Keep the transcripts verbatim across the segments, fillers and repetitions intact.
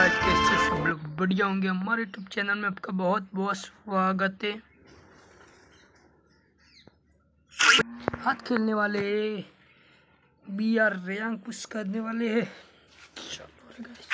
Guys, कैसे सब लोग बढ़िया होंगे। हमारे यूट्यूब चैनल में आपका बहुत बहुत स्वागत है। हाथ खेलने वाले बी आर रैंक पुश करने वाले हैं। चलो गाइस,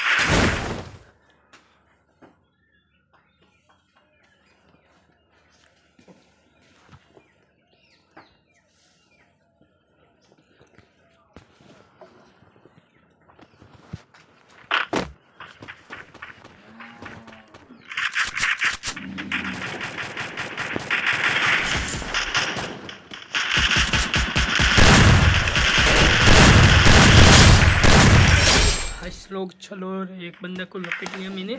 लोग चलो, एक बंदे को लपेट लिया मैंने।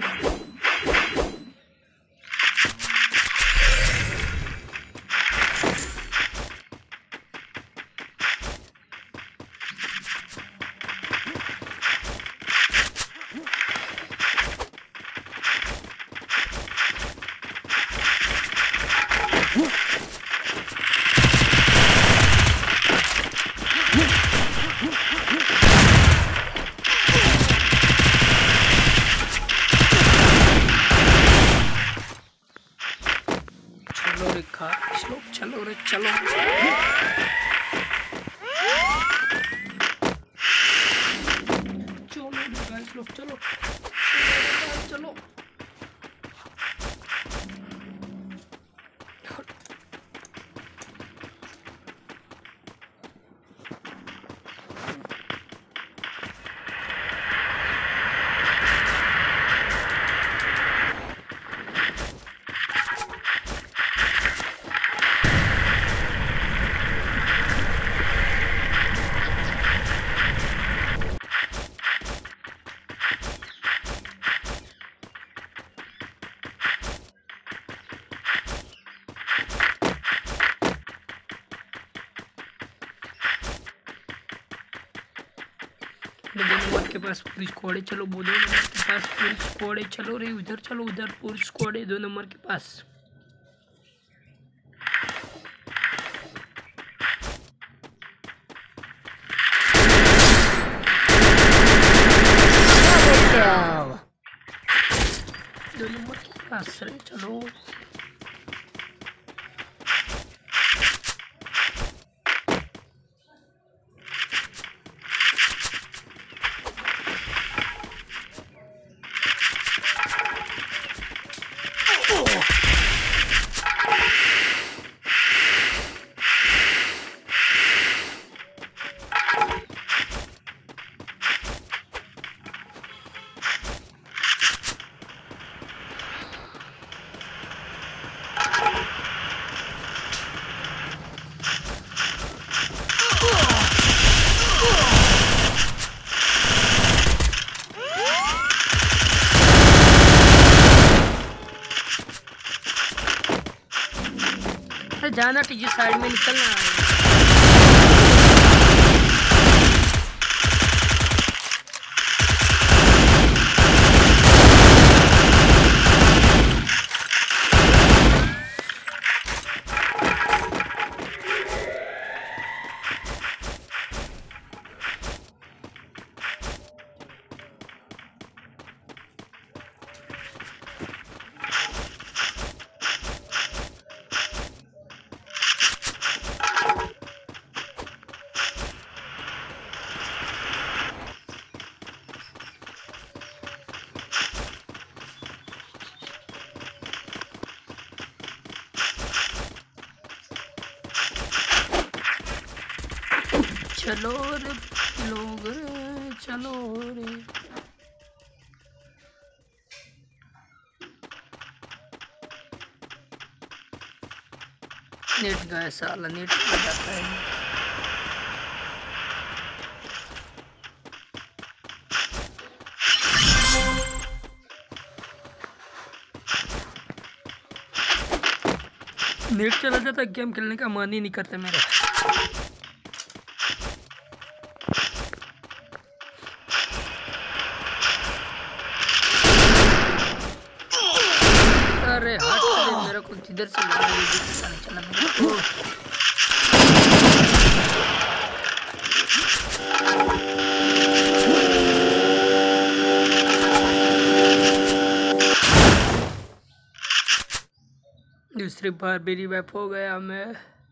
चलो रे खा लोग, चलो रे चलो। चलो रे गाइस लोग, चलो चलो। दो नंबर के पास पूरी स्क्वाड है। चलो वो दो नंबर के पास पूरी स्क्वाड है। चलो रे उधर, चलो उधर पूरी स्क्वाड है दो नंबर के पास। दो नंबर के पास रे, चलो। जाना टीजी साइड में निकलना है। चलो रे लोग रे, चलो रे। नेट गया साला, नेट लग जाता है। नेट चला जाता, गेम खेलने का मन ही नहीं करता मेरा। अरे हट मेरे को किधर से मार रही है, पता नहीं चला मेरे को। तीसरी बार भी रिवाइव हो गया मैं।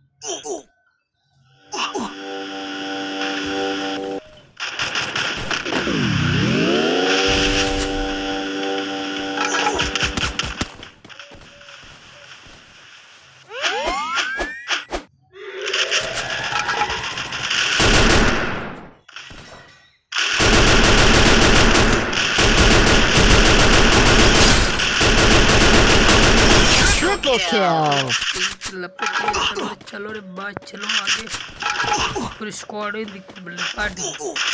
चलो चलो रे बात, चलो आगे। पूरी स्क्वाड है पार्टी।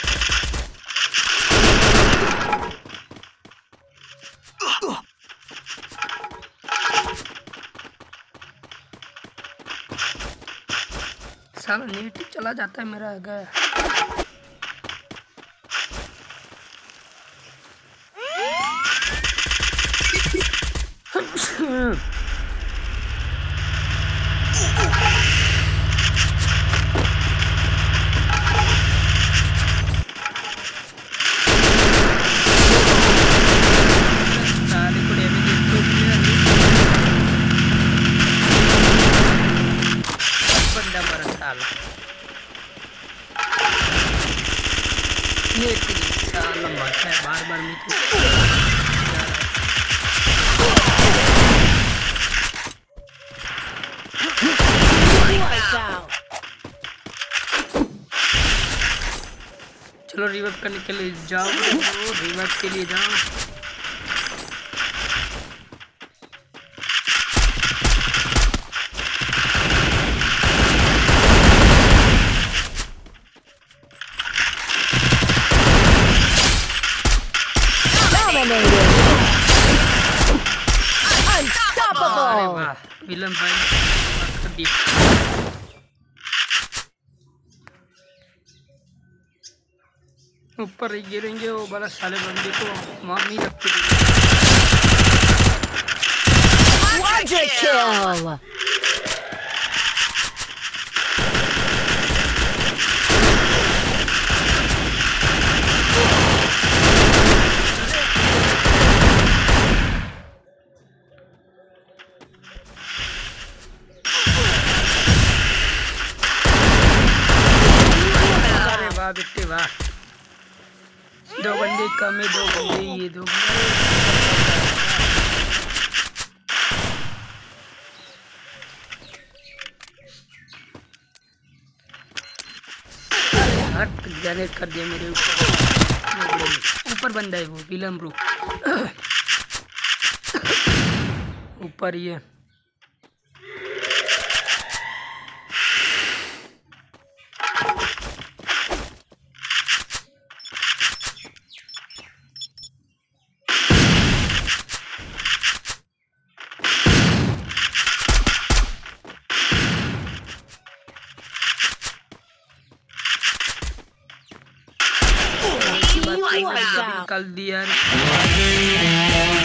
साला नेट चला जाता है मेरा गया। बार बार मैं चलो रिवाइव करने के लिए जाओ, रिवाइव के लिए जाओ। अरे वाह विलन भाई ऊपर गिरेंगे वो बड़ा साले बंदे को वहाँ नहीं रखते। वाह बेटे वाह, दो बंदे कम है, दो बंदे ये दो हट जनरेट कर दिया मेरे ऊपर। ऊपर बंदा है वो विलन ब्रो, ऊपर ही है। निकाल दिया।